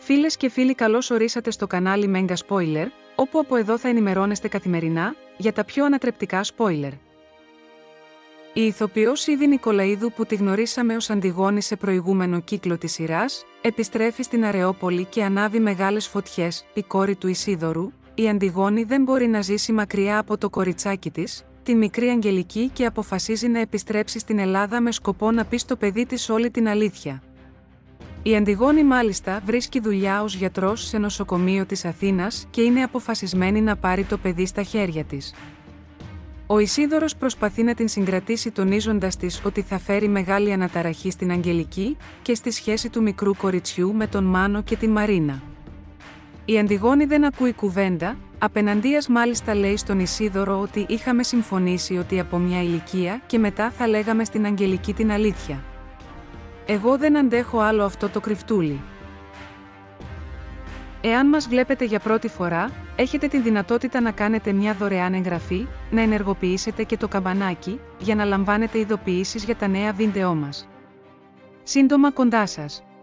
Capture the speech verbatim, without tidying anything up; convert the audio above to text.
Φίλες και φίλοι, καλώς ορίσατε στο κανάλι Mega Spoiler, όπου από εδώ θα ενημερώνεστε καθημερινά για τα πιο ανατρεπτικά spoiler. Η ηθοποιός Ήδη Νικολαίδου, που τη γνωρίσαμε ως Αντιγόνη σε προηγούμενο κύκλο της σειράς, επιστρέφει στην Αρεόπολη και ανάβει μεγάλες φωτιές. Η κόρη του Ισίδωρου, η Αντιγόνη, δεν μπορεί να ζήσει μακριά από το κοριτσάκι της, τη μικρή Αγγελική, και αποφασίζει να επιστρέψει στην Ελλάδα με σκοπό να πει στο παιδί της όλη την αλήθεια. Η Αντιγόνη μάλιστα βρίσκει δουλειά ως γιατρός σε νοσοκομείο της Αθήνας και είναι αποφασισμένη να πάρει το παιδί στα χέρια της. Ο Ισίδωρος προσπαθεί να την συγκρατήσει, τονίζοντας της ότι θα φέρει μεγάλη αναταραχή στην Αγγελική και στη σχέση του μικρού κοριτσιού με τον Μάνο και τη Μαρίνα. Η Αντιγόνη δεν ακούει κουβέντα, απεναντίας μάλιστα λέει στον Ισίδωρο ότι είχαμε συμφωνήσει ότι από μια ηλικία και μετά θα λέγαμε στην Αγγελική την αλήθεια. Εγώ δεν αντέχω άλλο αυτό το κρυφτούλι. Εάν μας βλέπετε για πρώτη φορά, έχετε τη δυνατότητα να κάνετε μια δωρεάν εγγραφή, να ενεργοποιήσετε και το καμπανάκι, για να λαμβάνετε ειδοποιήσεις για τα νέα βίντεό μας. Σύντομα κοντά σας.